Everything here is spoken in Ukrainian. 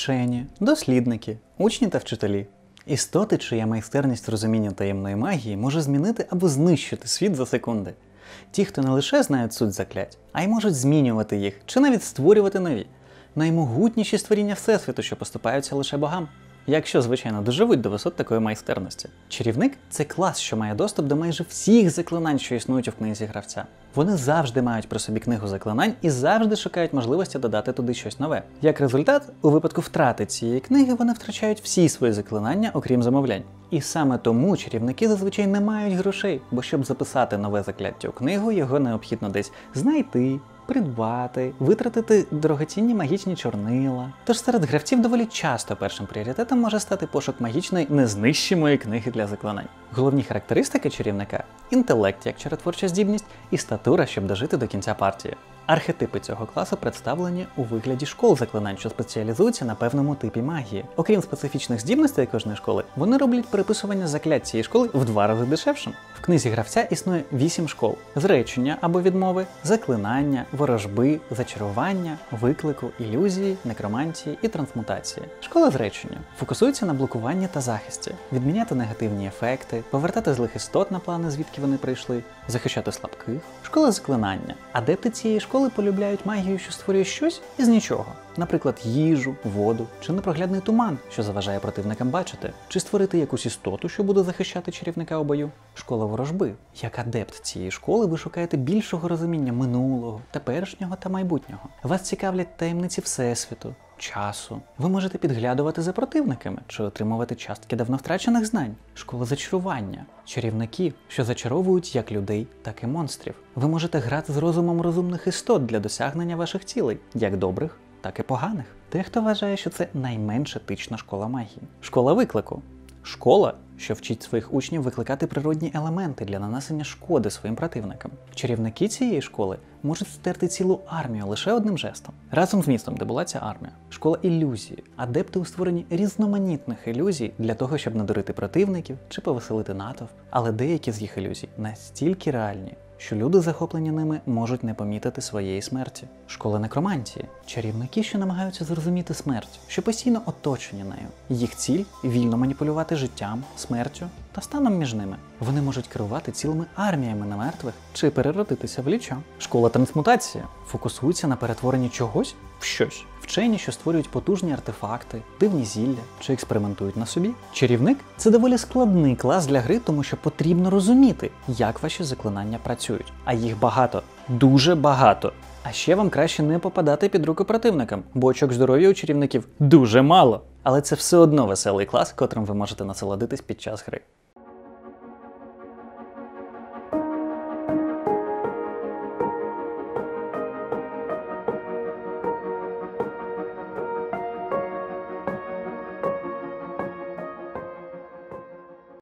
вчені, дослідники, учні та вчителі. Істоти, чия майстерність розуміння таємної магії може змінити або знищити світ за секунди. Ті, хто не лише знають суть заклять, а й можуть змінювати їх, чи навіть створювати нові. Наймогутніші створіння Всесвіту, що поступаються лише богам. Якщо, звичайно, доживуть до висот такої майстерності. Чарівник – це клас, що має доступ до майже всіх заклинань, що існують у книзі гравця. Вони завжди мають при собі книгу заклинань і завжди шукають можливості додати туди щось нове. Як результат, у випадку втрати цієї книги вони втрачають всі свої заклинання, окрім замовлянь. І саме тому чарівники зазвичай не мають грошей, бо щоб записати нове закляття у книгу, його необхідно десь знайти, придбати, витратити дорогоцінні магічні чорнила. Тож серед гравців доволі часто першим пріоритетом може стати пошук магічної незнищимої книги для заклинань. Головні характеристики чарівника – інтелект як чаротворча здібність і статура, щоб дожити до кінця партії. Архетипи цього класу представлені у вигляді школ заклинань, що спеціалізуються на певному типі магії. Окрім специфічних здібностей кожної школи, вони роблять переписування заклять цієї школи в 2 рази дешевшим. В книзі гравця існує 8 школ: зречення або відмови, заклинання, ворожби, зачарування, виклику, ілюзії, некромантії і трансмутації. Школа зречення фокусується на блокуванні та захисті, відміняти негативні ефекти, повертати злих істот на плани, звідки вони прийшли, захищати слабких. Школа заклинання. Адепти цієї школи полюбляють магію, що створює щось із нічого. Наприклад, їжу, воду чи непроглядний туман, що заважає противникам бачити, чи створити якусь істоту, що буде захищати чарівника у бою. Школа ворожби. Як адепт цієї школи ви шукаєте більшого розуміння минулого, теперішнього та майбутнього. Вас цікавлять таємниці Всесвіту, часу. Ви можете підглядувати за противниками чи отримувати частки давно втрачених знань. Школа зачарування. Чарівники, що зачаровують як людей, так і монстрів. Ви можете грати з розумом розумних істот для досягнення ваших цілей, як добрих, так і поганих. Дехто вважає, що це найменш етична школа магії. Школа виклику. Школа, що вчить своїх учнів викликати природні елементи для нанесення шкоди своїм противникам. Чарівники цієї школи можуть стерти цілу армію лише одним жестом. Разом з містом, де була ця армія. Школа ілюзії. Адепти у створенні різноманітних ілюзій для того, щоб надурити противників чи повеселити натовп. Але деякі з їх ілюзій настільки реальні, що люди, захоплені ними, можуть не помітити своєї смерті. Школа некромантії. Чарівники, що намагаються зрозуміти смерть, що постійно оточені нею. Їх ціль – вільно маніпулювати життям, смертю та станом між ними. Вони можуть керувати цілими арміями немертвих чи переродитися в ліча. Школа трансмутації фокусується на перетворенні чогось в щось. Вчені, що створюють потужні артефакти, дивні зілля чи експериментують на собі. Чарівник – це доволі складний клас для гри, тому що потрібно розуміти, як ваші заклинання працюють. А їх багато. Дуже багато. А ще вам краще не попадати під руку противникам, бо очок здоров'я у чарівників дуже мало. Але це все одно веселий клас, котрим ви можете насолодитись під час гри.